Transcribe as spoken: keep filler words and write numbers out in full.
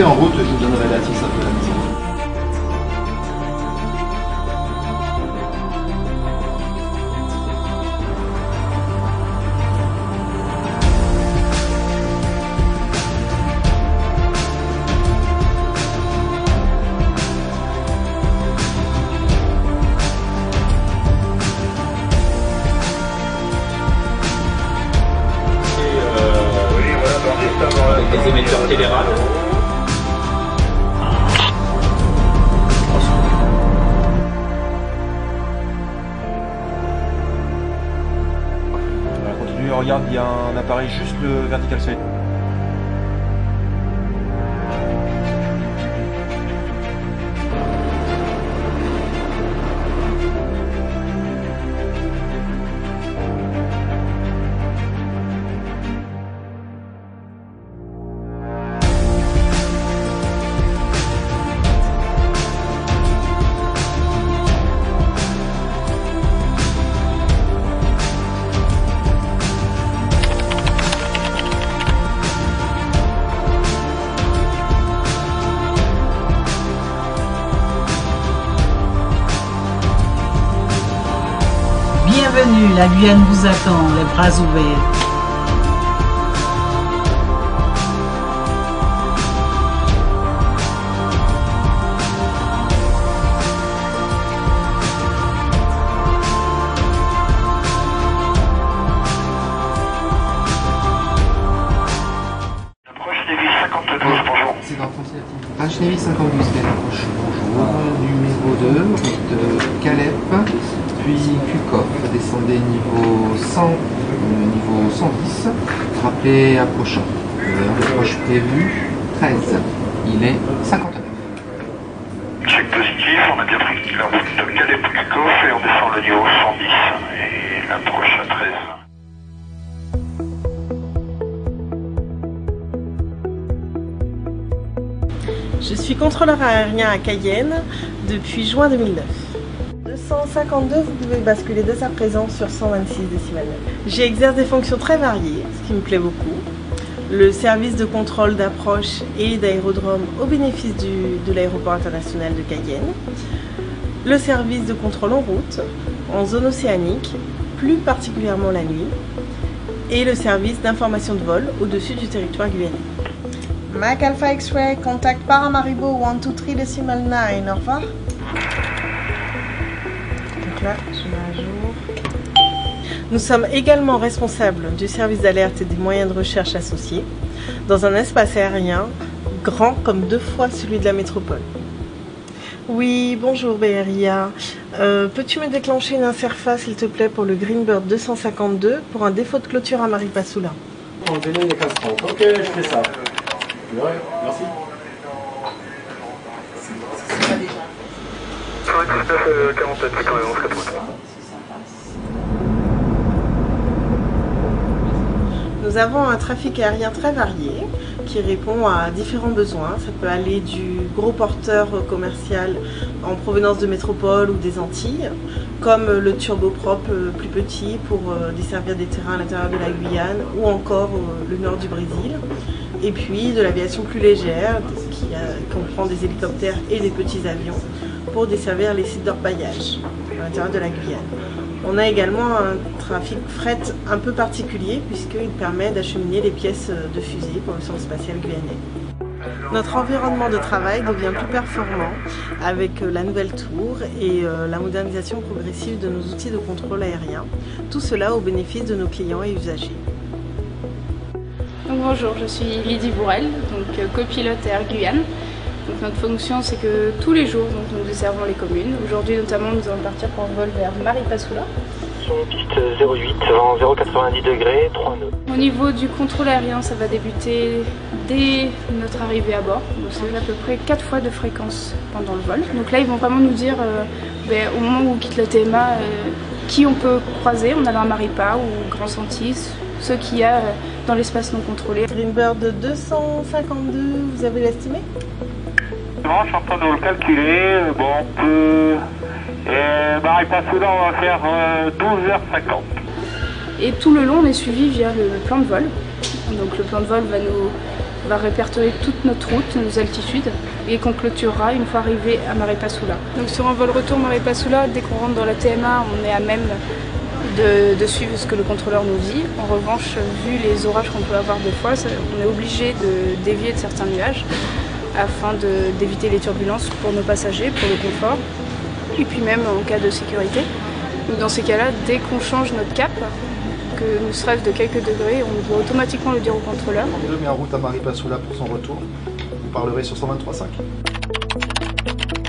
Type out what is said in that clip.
restez en route, je vous donnerai la tisse après la maison. Des émetteurs télérales. On continue, on regarde, il y a un appareil juste le vertical side. Bienvenue, la Guyane vous attend, les bras ouverts. Approche Navy cinquante-douze, bonjour. C'est dans ton H Navy cinquante-douze qui approche. Bonjour. Numéro deux, route de Calep, puis Cucoff. Descendez niveau cent, niveau cent dix. Rappelez approchant. L'heure d'approche prévue, treize. Il est cinquante-neuf. Check positif, on a bien pris la route de Calep Cucoff et on descend le niveau cent dix et l'approche à treize. Je suis contrôleur aérien à Cayenne depuis juin deux mille neuf. deux cent cinquante-deux, vous pouvez basculer dès à présent sur cent vingt-six décimales. J'exerce des fonctions très variées, ce qui me plaît beaucoup. Le service de contrôle d'approche et d'aérodrome au bénéfice du, de l'aéroport international de Cayenne. Le service de contrôle en route, en zone océanique, plus particulièrement la nuit. Et le service d'information de vol au-dessus du territoire guyanais. Mike Alpha X-Ray, contact Paramaribo un deux trois decimal neuf, au revoir. Donc là, je mets à jour. Nous sommes également responsables du service d'alerte et des moyens de recherche associés dans un espace aérien grand comme deux fois celui de la métropole. Oui, bonjour B R I A. Euh, Peux-tu me déclencher une interface, s'il te plaît, pour le Greenbird deux cent cinquante-deux pour un défaut de clôture à Maripasoula? En délai des quinze trente. Ok, je fais ça. Ouais, merci. dix-neuf quarante-sept, cinquante-onze quatre-vingt-trois. Nous avons un trafic aérien très varié qui répond à différents besoins. Ça peut aller du gros porteur commercial en provenance de métropole ou des Antilles, comme le turboprop plus petit pour desservir des terrains à l'intérieur de la Guyane ou encore le nord du Brésil. Et puis de l'aviation plus légère qui comprend des hélicoptères et des petits avions pour desservir les sites d'orpaillage à l'intérieur de la Guyane. On a également un trafic fret un peu particulier puisqu'il permet d'acheminer les pièces de fusée pour le centre spatial guyanais. Notre environnement de travail devient plus performant avec la nouvelle tour et la modernisation progressive de nos outils de contrôle aérien. Tout cela au bénéfice de nos clients et usagers. Donc bonjour, je suis Lydie Bourrel, donc copilote Air Guyane. Donc notre fonction, c'est que tous les jours, donc, nous desservons les communes. Aujourd'hui notamment, nous allons partir pour un vol vers Maripasoula. Sur une piste zéro huit, vent zéro quatre-vingt-dix degrés, trois nœuds. Au niveau du contrôle aérien, ça va débuter dès notre arrivée à bord. Donc c'est à peu près quatre fois de fréquence pendant le vol. Donc là, ils vont vraiment nous dire, euh, ben, au moment où on quitte le T M A, euh, qui on peut croiser en allant à Maripa ou Grand Santis, ce qu'il y a euh, dans l'espace non contrôlé. Greenbird deux cent cinquante-deux, vous avez l'estimé? Je suis en train de vous le calculer. Bon, on peut. Et Maripasoula, on va faire euh, douze heures cinquante. Et tout le long, on est suivi via le plan de vol. Donc le plan de vol va nous va répertorier toute notre route, nos altitudes, et qu'on clôturera une fois arrivé à Maripasoula. Donc sur un vol retour Maripasoula, dès qu'on rentre dans la T M A, on est à même de, de suivre ce que le contrôleur nous dit. En revanche, vu les orages qu'on peut avoir des fois, on est obligé de dévier de certains nuages afin d'éviter les turbulences pour nos passagers, pour le confort, et puis même en cas de sécurité. Donc dans ces cas-là, dès qu'on change notre cap, que nous serait de quelques degrés, on doit automatiquement le dire au contrôleur. Met en route à Maripasoula pour son retour. Vous parlerez sur cent vingt-trois virgule cinq.